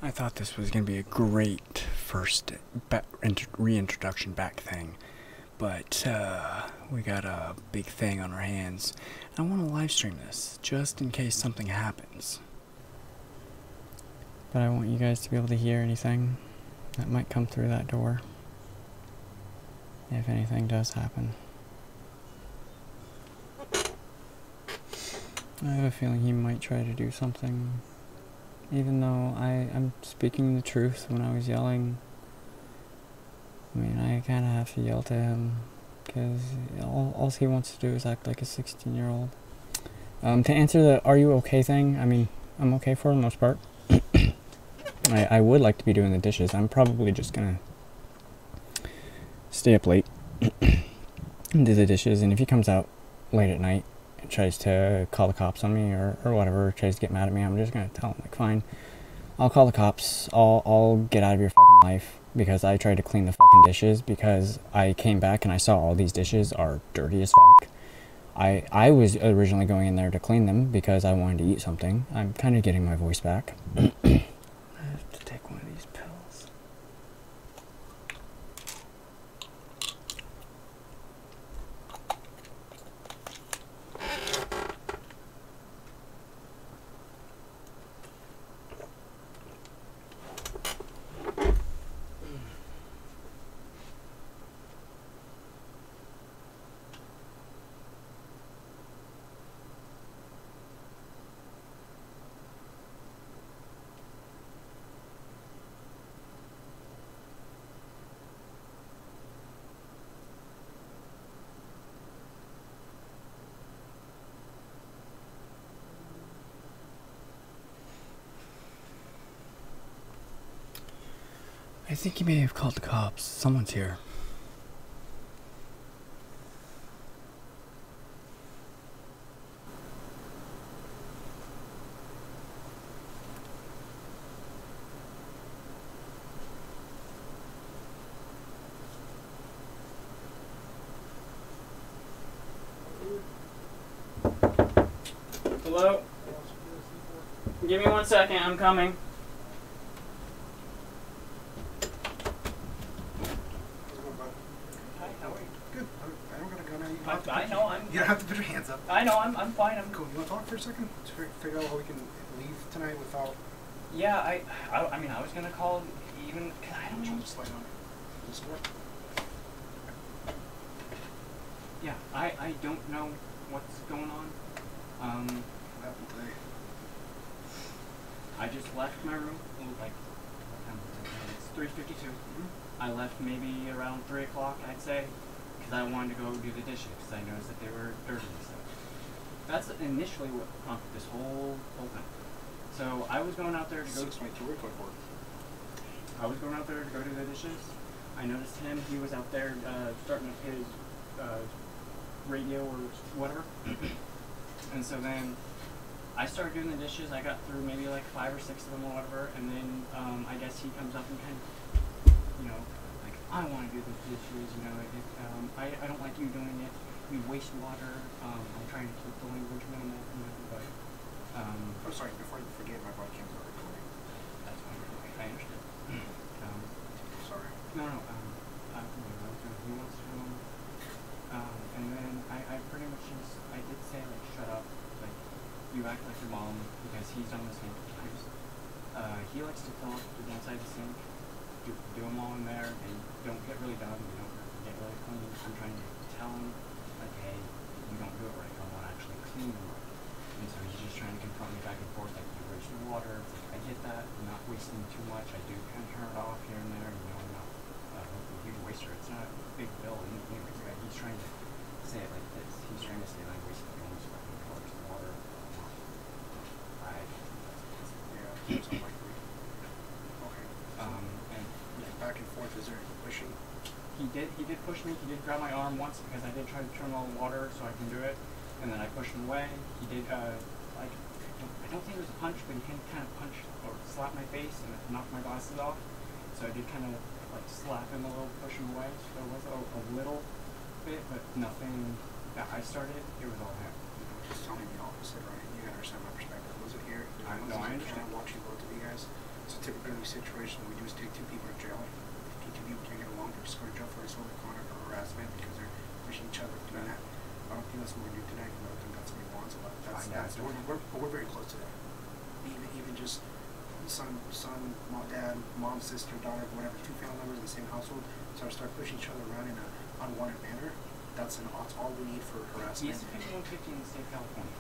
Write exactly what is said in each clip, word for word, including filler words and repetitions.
I thought this was going to be a great first reintroduction back thing, but uh, we got a big thing on our hands. I want to live stream this just in case something happens. But I want you guys to be able to hear anything that might come through that door, if anything does happen. I have a feeling he might try to do something, even though I, I'm speaking the truth when I was yelling. I mean, I kind of have to yell to him, because all, all he wants to do is act like a sixteen year old. Um, to answer the are you okay thing, I mean, I'm okay for the most part. I, I would like to be doing the dishes. I'm probably just gonna stay up late and do the dishes, and if he comes out late at night and tries to call the cops on me or, or whatever, tries to get mad at me, I'm just gonna tell him, like, fine, I'll call the cops, I'll, I'll get out of your fucking life because I tried to clean the fucking dishes, because I came back and I saw all these dishes are dirty as fuck. I, I was originally going in there to clean them because I wanted to eat something. I'm kind of getting my voice back. I have to take one of these pills. I think he may have called the cops. Someone's here. Hello? Give me one second, I'm coming. I know, I'm... You don't have to put your hands up. I know, I'm, I'm fine. I'm cool. You want to talk for a second? To figure out how we can leave tonight without... Yeah, I... I, I mean, I was going to call even... Cause I don't know. Just light on. Does this work? Yeah, I, I don't know what's going on. Um... What happened today? I just left my room. Like, it's three fifty-two. Mm-hmm. I left maybe around three o'clock, I'd say. Because I wanted to go do the dishes, because I noticed that they were dirty and stuff. That's initially what prompted this whole whole thing. So I was going out there to go... six twenty-two or twenty-four? I was going out there to go do the dishes. I noticed him, he was out there uh, starting up his uh, radio or whatever. And so then I started doing the dishes. I got through maybe like five or six of them or whatever, and then um, I guess he comes up and kind of, you know, I want to do the dishes, you know, it, um, I, I don't like you doing it, we waste water, um, I'm trying to keep the language minimal, you know, but, um... Oh, sorry, before you forget, my podcast is recording. That's fine, I understand. um, sorry. No, no, um, I, you know, he wants to, um, um, and then I, I pretty much just, I did say, like, shut up, like, you act like your mom, because he's done this multiple times. Uh, he likes to fill up the one side of the sink, Do, do them all in there, and don't get really dumb, you don't get really clean. I'm trying to tell him, like, hey, you don't do it right, I want to actually clean them right. And so he's just trying to confront me back and forth, like, you waste the water. I get that, I'm not wasting too much, I do kind of turn it off here and there, you know, I'm not uh, a huge waster, it's not a big bill, anyways, right? He's trying to say it like this, he's trying to say that I'm wasting almost fucking dollars of water. I, yeah, it's unlikely. Okay. Um, and, yeah. Back and forth, is there any pushing? He did, he did push me, he did grab my arm once because I did try to turn on the water so I can do it, and then I pushed him away. He did, uh, like, I don't think it was a punch, but he kind of, kind of punched or slapped my face and it knocked my glasses off, so I did kind of, like, slap him a little, push him away, so it was a, a little bit, but nothing that I started, it was all him. Just tell me the opposite, right? You gotta understand my perspective. Was it here? I know, I understand. Watching both of you guys. So typically in these situations, what we do is take two people to jail. If two people can't get along, they just go to jail for assault, conduct, or harassment because they're pushing each other doing that. I don't think that's what we're gonna do tonight. I don't think that's what he wants. But that's, that's we're, we're, but we're very close to that. Even even just son, son, mom, dad, mom, sister, daughter, whatever, two family members in the same household, start start pushing each other around in an unwanted manner. That's an that's all we need for harassment. He's fifty-one fifty in the state of California.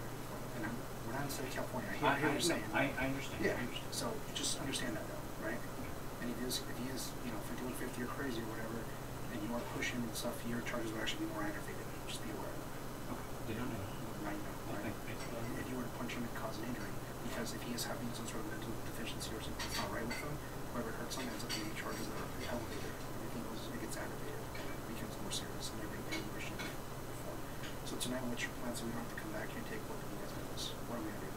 And I'm, we're not in the state of California. I hear, I, I hear I, what you're saying. no, I, I understand. Yeah. I understand. So just understand that though, right? And if he is, if he is, you know, fifty-one fifty or crazy or whatever, and you are pushing and stuff, your charges will actually be more aggravated. Just be aware of that. Okay. They don't know. Now you know, Well, right? thank you. If you were to punch him and cause an injury, because if he is having some sort of mental deficiency or something that's not right with him, whoever hurts him ends up getting charges that are elevated. Everything goes, it gets aggravated, and it becomes more serious than everything we should before. So tonight, what's your plan so we don't have to come back here and take both of you guys with us? What are we gonna do?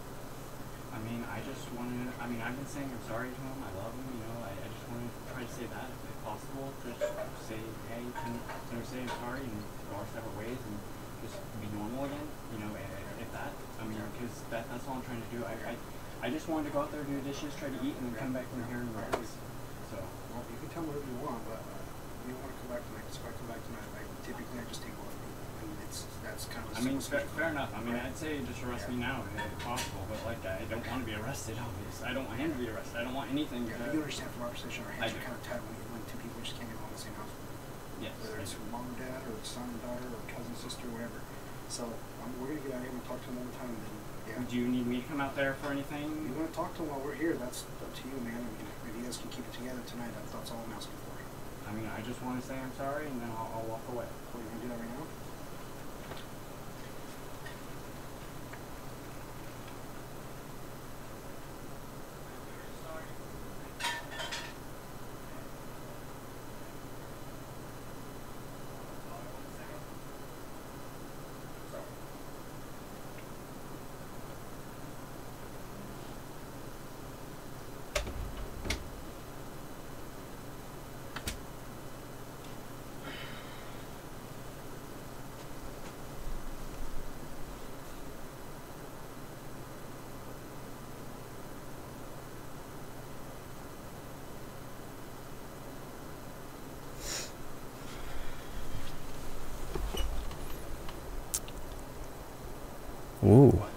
I mean, I just wanted, I mean, I've been saying I'm sorry to him, I love him, you know, I, I just wanted to try to say that, if, if possible, just say, hey, can, can we say I'm sorry and go our separate ways and just be normal again, you know, if, if that, I mean, because that, that's all I'm trying to do. I, I, I just wanted to go out there, do dishes, try to eat, and then come back from here and relax. So. Well, you can tell me whatever you want, but uh, we don't want to come back tonight. So if I come back tonight, I, typically I just take both of you. I mean, it's, that's kind of a I mean, fair, fair enough. I mean, right? I'd say just arrest yeah. me now if possible, but like, I don't want to be arrested, obviously. I don't want him to be arrested. I don't want anything Yeah, to... but you understand from our position, our hands I are kind of tied when, when two people just can't get along in the same house. Yes. Whether it's mom and dad, or son and daughter, or cousin, sister, whatever. So um, we're going to get out here and talk to him one time, and then, yeah. Do you need me to come out there for anything? If you want to talk to him while we're here, that's up to you, man. I mean, if you guys can keep it together tonight, that's, that's all I'm asking for. I mean, I just want to say I'm sorry, and then I'll, I'll walk away. So you're going to do that right now? Ooh.